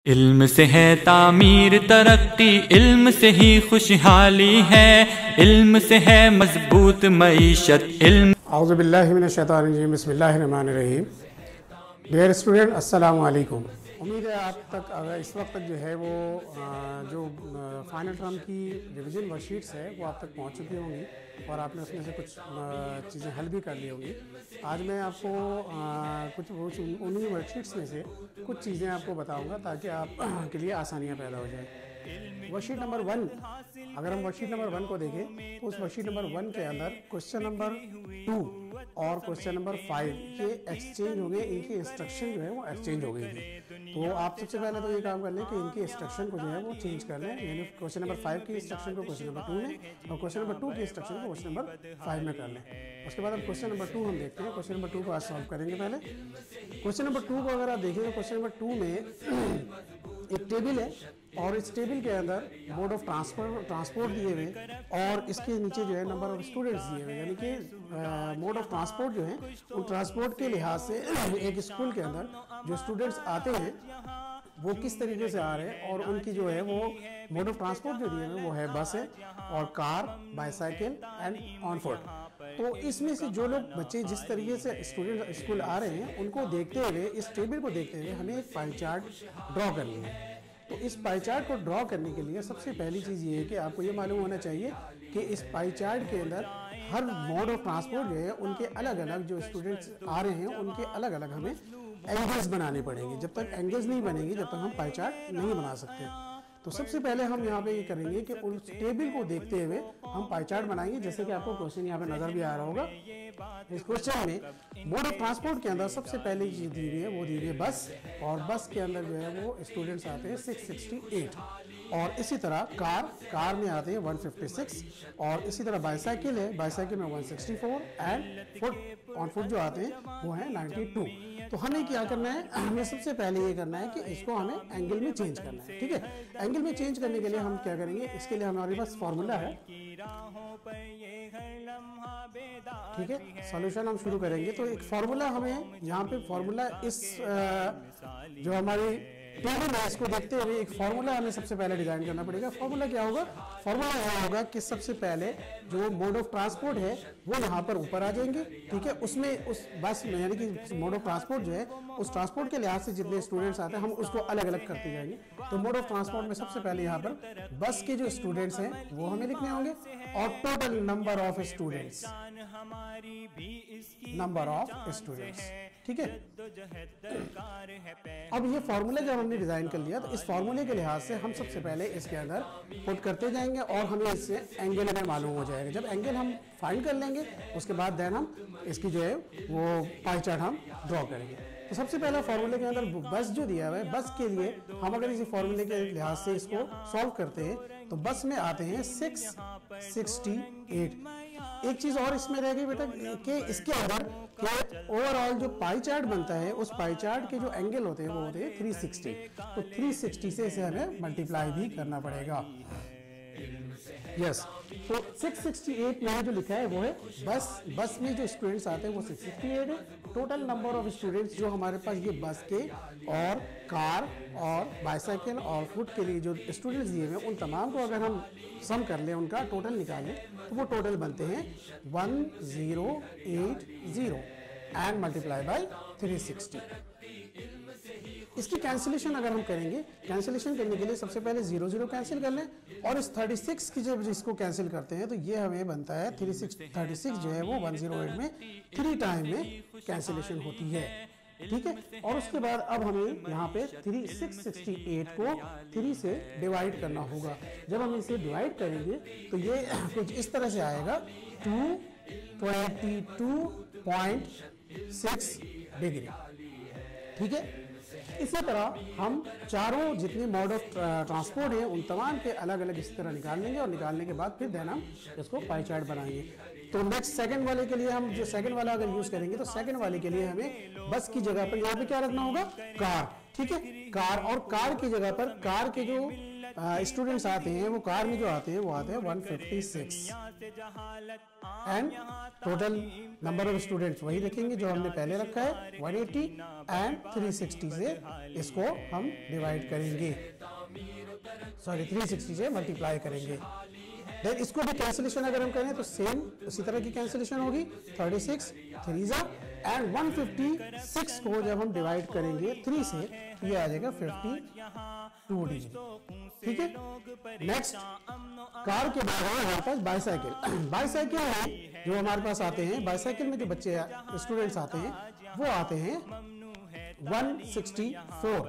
इल्म से है तामीर तरक्की, इल्म से ही खुशहाली है, इल्म से है मजबूत मईशत। इल्म औज़ु बिल्लाहि मिनश शैतानिर रजीम, बिस्मिल्लाहिर रहमानिर रहीम। डियर स्टूडेंट, अस्सलाम वालेकुम। उम्मीद है आप तक इस वक्त तक जो है वो जो फाइनल टर्म की रिवीजन वर्कशीट्स है वो आप तक पहुंच चुकी होंगी और आपने उसमें से कुछ चीज़ें हल भी कर ली होंगी। आज मैं आपको कुछ उन्हीं वर्कशीट्स में से कुछ चीज़ें आपको बताऊंगा ताकि आप के लिए आसानियां पैदा हो जाए। वर्कशीट नंबर 1, अगर हम वर्कशीट नंबर 1 को देखें तो उस वर्कशीट नंबर 1 के अंदर क्वेश्चन नंबर 2 और क्वेश्चन नंबर 5 ये एक्सचेंज हो गए, इनकी इंस्ट्रक्शन जो है वो एक्सचेंज हो गई थी। तो आप सबसे पहले तो ये काम कर लें कि इनकी इंस्ट्रक्शन को जो है वो चेंज कर लें, यानी क्वेश्चन नंबर 5 की इंस्ट्रक्शन को क्वेश्चन नंबर 2 में और क्वेश्चन नंबर 2 की इंस्ट्रक्शन को क्वेश्चन नंबर 5 में कर लें। उसके बाद हम क्वेश्चन नंबर 2 हम देखते हैं। क्वेश्चन नंबर 2 को आज सॉल्व करेंगे। पहले क्वेश्चन नंबर 2 को अगर आप देखें तो क्वेश्चन नंबर 2 में एक टेबल है और इस टेबल के अंदर मोड ऑफ ट्रांसपोर्ट दिए हुए और इसके नीचे जो है नंबर ऑफ स्टूडेंट्स दिए हुए, यानी कि मोड ऑफ ट्रांसपोर्ट जो है उन ट्रांसपोर्ट के लिहाज से एक स्कूल के अंदर जो स्टूडेंट्स आते हैं वो किस तरीके से आ रहे हैं और उनकी जो है वो मोड ऑफ ट्रांसपोर्ट जो दिए हुए वो है बस है और car, bicycle and on foot. तो इसमें से जो लोग बच्चे जिस तरीके से स्टूडेंट स्कूल आ रहे हैं उनको देखते हुए, इस टेबल को देखते हुए हमें एक पाई चार्ट ड्रॉ करनी है। तो इस पाई चार्ट को ड्रॉ करने के लिए सबसे पहली चीज़ ये है कि आपको ये मालूम होना चाहिए कि इस पाई चार्ट के अंदर हर मोड ऑफ ट्रांसपोर्ट जो है उनके अलग अलग जो स्टूडेंट्स आ रहे हैं उनके अलग अलग हमें एंगल्स बनाने पड़ेंगे। जब तक एंगल्स नहीं बनेंगे जब तक हम पाई चार्ट नहीं बना सकते। तो सबसे पहले हम यहाँ पे ये करेंगे कि उस टेबल को देखते हुए हम पाई चार्ट बनाएंगे, जैसे कि आपको क्वेश्चन यहाँ पे नजर भी आ रहा होगा। इस क्वेश्चन में मोड ऑफ ट्रांसपोर्ट के अंदर सबसे पहले चीज दी हुई है वो दी हुई है बस, और बस के अंदर जो है वो स्टूडेंट्स आते हैं 668 और इसी तरह कार में आते हैं 156 और इसी तरह बाईसाइकिल है, बाईसाइकिल में 164 एंड ऑन फुट जो आते हैं वो है 92। तो हमें क्या करना है, हमें सबसे पहले ये करना है कि इसको हमें एंगल में चेंज करना है। ठीक है, एंगल में चेंज करने के लिए हम क्या करेंगे, इसके लिए हमारे पास फॉर्मूला है। ठीक है, सॉल्यूशन हम शुरू करेंगे। तो एक फॉर्मूला हमें यहाँ पे फॉर्मूला इस जो हमारी टेबल है इसको देखते हुए एक फॉर्मूला हमें सबसे पहले डिजाइन करना पड़ेगा। फॉर्मूला क्या होगा, फॉर्मूला यह होगा कि सबसे पहले जो मोड ऑफ ट्रांसपोर्ट है वो यहाँ पर ऊपर आ जाएंगे। ठीक है, उसमें उस बस में यानी कि मोड ऑफ ट्रांसपोर्ट जो है उस ट्रांसपोर्ट के लिहाज से जितने स्टूडेंट्स आते हैं हम उसको अलग अलग करते जाएंगे। तो मोड ऑफ ट्रांसपोर्ट में सबसे पहले यहाँ पर बस के जो स्टूडेंट्स हैं वो हमें लिखने होंगे और total number of students, number of students. ठीक है, अब ये फॉर्मूला जब हमने डिजाइन कर लिया तो इस फॉर्मूले के लिहाज से हम सबसे पहले इसके अंदर पुट करते जाएंगे और हमें इससे एंगल हमें मालूम हो जाएगा। जब एंगल हम फाइंड कर लेंगे उसके बाद देन हम इसकी जो है वो पाई चार्ट हम ड्रॉ करेंगे। तो सबसे पहला फॉर्मूले के अंदर बस जो दिया हुआ है, बस के लिए हम अगर इसी फॉर्मूले के लिहाज से इसको सॉल्व करते हैं तो बस में आते हैं 668। एक चीज और इसमें रह गई बेटा कि इसके अंदर के ओवरऑल जो पाई चार्ट बनता है उस पाई चार्ट के जो एंगल होते हैं वो होते हैं 360। तो 360 से इसे हमें मल्टीप्लाई भी करना पड़ेगा। यस, तो 668 में जो लिखा है वो है बस में जो स्टूडेंट्स आते हैं वो 668 है। टोटल नंबर ऑफ स्टूडेंट्स जो हमारे पास ये बस के और कार और बाईसाइकिल और फुट के लिए जो स्टूडेंट्स दिए हुए उन तमाम को अगर हम सम कर लें, उनका टोटल निकालें तो वो टोटल बनते हैं 1080 एंड मल्टीप्लाई बाय 360। इसकी कैंसिलेशन अगर हम करेंगे, कैंसिलेशन करने के लिए सबसे पहले 0 0 कैंसिल कर लें और इस 36 की जब इसको कैंसिल करते हैं तो ये हमें बनता है 36 जो है वो 108 में 3 टाइम में कैंसिलेशन होती है। ठीक है, और उसके बाद अब हमें यहाँ पे 668 को 3 से डिवाइड करना होगा। जब हम इसे डिवाइड करेंगे तो ये कुछ इस तरह से आएगा 222.6 डिग्री। ठीक है, इसी तरह हम चारों जितने मोड ऑफ ट्रांसपोर्ट हैं उन तमाम के अलग अलग इस तरह निकाल लेंगे और निकालने के बाद फिर देन हम इसको पाई चार्ट बनाएंगे। तो नेक्स्ट सेकंड वाले के लिए हम जो सेकंड वाला अगर यूज करेंगे तो सेकंड वाले के लिए हमें बस की जगह पर यहाँ पे क्या रखना होगा, कार। ठीक है, कार, और कार की जगह पर कार के जो स्टूडेंट्स आते हैं, वो कार में जो आते हैं वो आते हैं 156 and total number of students वही रखेंगे जो हमने पहले रखा है 180 एंड 360 से इसको हम डिवाइड करेंगे, सॉरी 360 से मल्टीप्लाई करेंगे। देन इसको भी कैंसिलेशन अगर हम करें तो सेम उसी तरह की कैंसिलेशन होगी, 36 3 एंड 156 को जब हम डिवाइड करेंगे 3 से तो ये आ जाएगा 52 डिग्री। ठीक है, नेक्स्ट कार के बाद है हमारे पास बाईसाइकिल। बाईसाइकिल में जो हमारे पास आते हैं, बाईसाइकिल में जो बच्चे स्टूडेंट्स आते हैं वो आते हैं 164,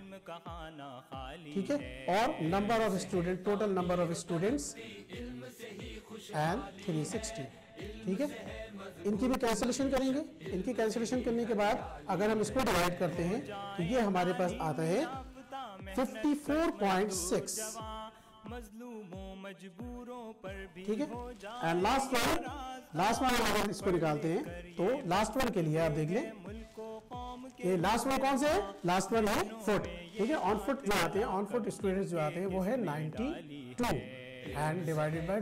ठीक है, और number of student, total number of students and 360, ठीक है। इनकी भी कैंसिलेशन करेंगे। इनकी कैंसिलेशन करने के बाद अगर हम इसको डिवाइड करते हैं तो ये हमारे पास आता है 54.6, ठीक है। एंड लास्ट वन अगर इसको निकालते हैं तो लास्ट वन के लिए आप देख लें, ये लास्ट वन कौन से है, लास्ट वन है फुट, ठीक है। ऑन फुट जो आते हैं, ऑन फुट स्टूडेंट्स जो आते हैं वो है 92 and divided by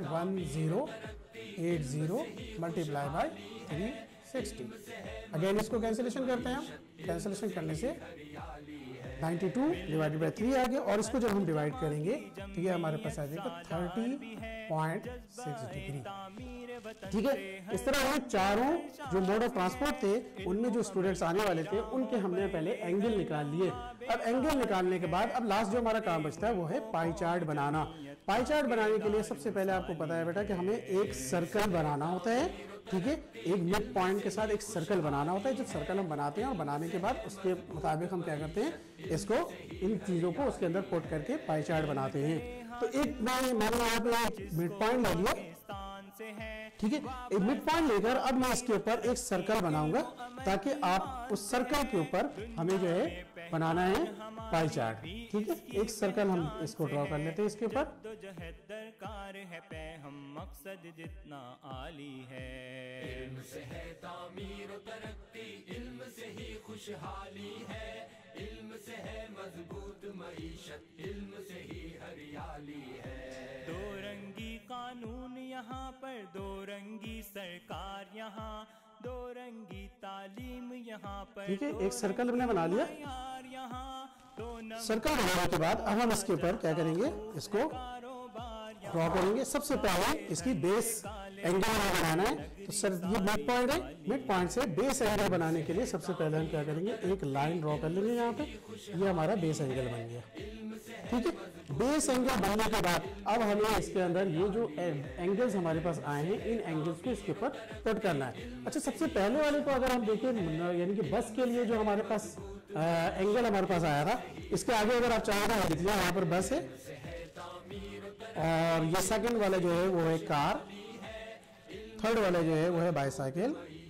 1080 multiply by 360। Again इसको कैंसिलेशन करते हैं हम, कैंसिलेशन करने से 92 डिवाइडेड बाय 3 आ गया, और इसको जब हम डिवाइड करेंगे तो ये हमारे पास आ जाएगा 30.6 डिग्री, ठीक है। इस तरह हम चारों जो मोड ऑफ ट्रांसपोर्ट थे उनमें जो स्टूडेंट्स आने वाले थे उनके हमने पहले एंगल निकाल लिए। अब एंगल निकालने के बाद अब लास्ट जो हमारा काम बचता है वो है पाई चार्ट बनाना। पाई चार्ट बनाने के लिए सबसे पहले आपको पता है बेटा कि हमें एक सर्कल बनाना होता है, ठीक है। एक मिड पॉइंट के साथ एक सर्कल बनाना होता है। जब सर्कल हम बनाते हैं और बनाने के बाद उसके मुताबिक हम क्या करते हैं, इसको इन चीजों को उसके अंदर पुट करके पाई चार्ट बनाते हैं। तो एक मैंने यहाँ पे मिड पॉइंट ले लिया, ठीक है। एक मिड पॉइंट लेकर अब मैं इसके ऊपर एक सर्कल बनाऊंगा ताकि आप उस सर्कल के ऊपर हमें जो है बनाना है पाई चार्ट, ठीक है। एक सर्कल हम इसको ड्रॉ कर लेते हैं इसके ऊपर। दरकार है पे हम मकसद जितना आली है, इल्म से है तामीर और तरक्की, इल्म से ही खुशहाली है, इल्म से है मजबूत मईशत, इल्म से ही हरियाली है। दो रंगी कानून यहाँ पर, दो रंगी सरकार यहाँ, दो रंगी तालीम यहाँ पर, ठीक है। एक सर्कल हमने बना लिया। सर्कल बनाने के बाद अब हम इसके ऊपर क्या करेंगे, इसको ड्रॉ करेंगे। सबसे पहले इसकी बेस एंगल बनाना है, तो सर ये मिड पॉइंट है, मिड पॉइंट से बेस एंगल बनाने के लिए सबसे पहले हम क्या करेंगे, एक लाइन ड्रॉ कर लेंगे यहाँ पे। ये हमारा बेस एंगल बन गया, ठीक है। बेस एंगल बनने के बाद अब हमें इसके अंदर ये जो एंगल्स हमारे पास आए हैं इन एंगल्स को इसके ऊपर पुट करना है। अच्छा, सबसे पहले वाले को अगर हम देखें, यानी कि बस के लिए जो हमारे पास एंगल हमारे पास आया था, इसके आगे अगर आप चाहें तो दिख लिया वहां पर बस है, और ये सेकंड वाला जो है वो है कार, थर्ड वाला जो है वो है बाईसाइकिल,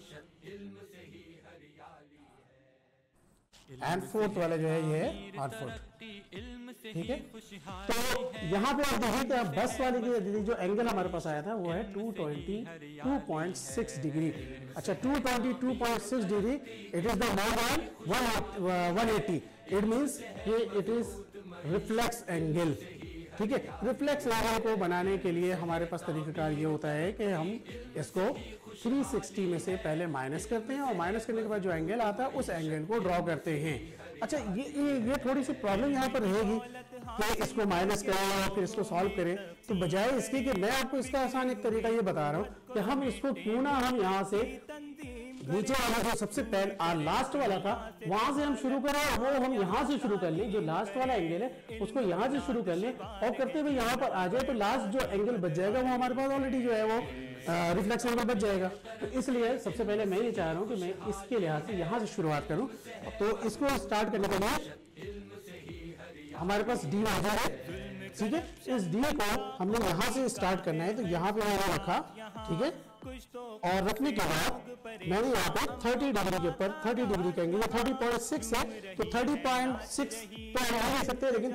एंड फोर्थ वाला जो है ये है ऑन फुट, ठीक है। तो यहाँ पे आप देखिए कि बस वाले की जो एंगल हमारे पास आया था वो है 222.6 डिग्री। अच्छा, 222.6 degree, it is the more than 180, it means कि इट इज रिफ्लेक्स एंगल, ठीक है। रिफ्लेक्स एंगल को बनाने के लिए हमारे पास तरीकाकार ये होता है कि हम इसको 360 में से पहले माइनस करते हैं, और माइनस करने के बाद जो एंगल आता है उस एंगल को ड्रॉ करते हैं। अच्छा, ये थोड़ी सी प्रॉब्लम यहाँ पर रहेगी कि इसको माइनस करें और फिर इसको सॉल्व करें, तो बजाय इसके कि मैं आपको इसका आसान एक तरीका ये बता रहा हूँ कि हम इसको क्यों ना हम यहाँ से नीचे वाला जो सबसे पहले लास्ट वाला था वहां से हम शुरू करें, वो हम यहाँ से शुरू कर लें। जो लास्ट वाला एंगल है उसको यहाँ से शुरू कर लें, और करते हुए यहाँ पर आ जाए तो लास्ट जो एंगल बच जाएगा वो हमारे पास ऑलरेडी जो है वो रिफ्लेक्स एंगल बच जाएगा। तो इसलिए सबसे पहले मैं ये चाह रहा हूँ कि मैं इसके लिहाज से यहाँ से शुरुआत करूँ। तो इसको स्टार्ट करने के लिए हमारे पास डी मौजूद है, ठीक है। इस डी को हमने यहाँ से स्टार्ट करना है, तो यहाँ पे मैंने रखा, ठीक है। और रखने के बाद मैंने यहाँ पे 30 डिग्री के ऊपर 30 डिग्री का एंगल 30.6 है, तो 30.6 तो हम ले सकते हैं, लेकिन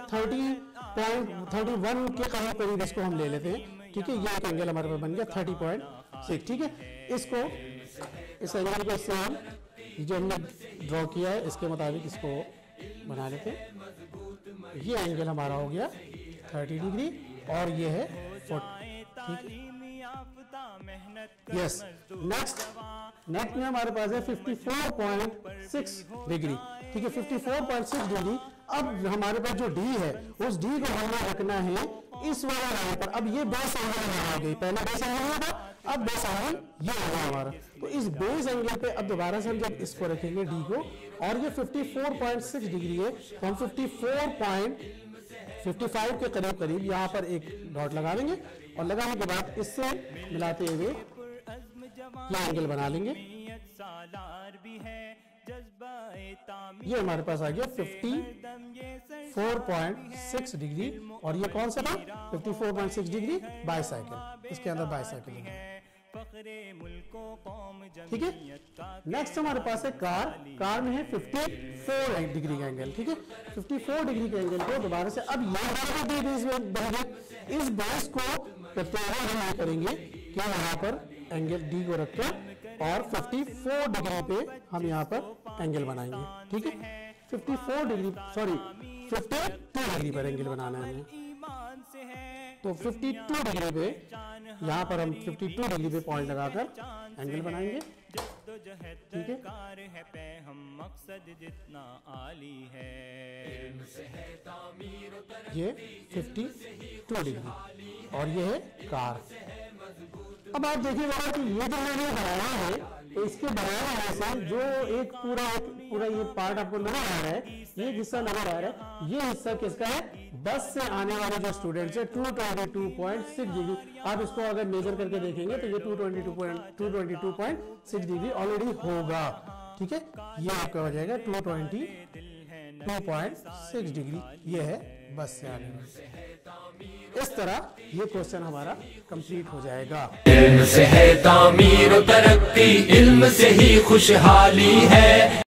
30.31 के करीब इसको हम ले लेते हैं, ठीक है। ये एक एंगल हमारे पास बन गया 30.6, ठीक है। इसको इस एंगल को इससे हम जो हमने ड्रॉ किया है इसके मुताबिक इसको बना लेते हैं। ये एंगल हमारा हो गया 30 डिग्री और ये है 40। यस, नेक्स्ट में हमारे पास है 54.6 डिग्री। ठीक है, 54.6 डिग्री। अब हमारे पास जो डी है उस डी को हमें रखना है इस वाला लाइन पर। अब ये बेस एंगल आ गई, पहले बेस एंगल था, अब बेस एंगल ये होगा हमारा। तो इस बेस एंगल पे अब दोबारा से हम जब इसको रखेंगे डी को, और ये 54.6 डिग्री है, तो हम 54.55 के करीब करीब यहाँ पर एक डॉट लगा देंगे और लगाने के बाद इससे मिलाते हुए ये एंगल बना लेंगे। ये हमारे पास आ गया 54.6 डिग्री, और ये कौन सा था? 54.6 डिग्री बाइसाइकिल, इसके अंदर बाइसाइकिल है। ठीक है, नेक्स्ट हमारे पास है कार। कार में है 54 डिग्री का एंगल। ठीक है, 54 डिग्री के एंगल को दोबारा से अब इस बेस को करते हुए हम ये करेंगे कि यहाँ पर एंगल डी को रखकर और 54 डिग्री पे हम यहाँ पर एंगल बनाएंगे। ठीक है, 52 डिग्री पर एंगल बनाना है हमें। तो 52 डिग्री पे यहाँ पर हम 52 डिग्री पे पॉइंट लगाकर एंगल बनाएंगे। ठीक है, ये 52 डिग्री और ये है कार। अब आप देखिएगा कि ये जो मैंने बनाया है, तो इसके बनाने से जो एक पूरा ये पार्ट आपको नजर आ रहा है, ये हिस्सा नजर आ रहा है, ये हिस्सा किसका है? बस से आने वाले जो स्टूडेंट्स है 222.6 डिग्री। आप इसको अगर मेजर करके देखेंगे तो ये 222.6 डिग्री ऑलरेडी होगा। ठीक है, ये आपका हो जाएगा 222.6 डिग्री। ये है बस से आने वाले। इस तरह ये क्वेश्चन हमारा कंप्लीट हो जाएगा। इल्म से है तामीर तरक्की, इल्म से ही खुशहाली है।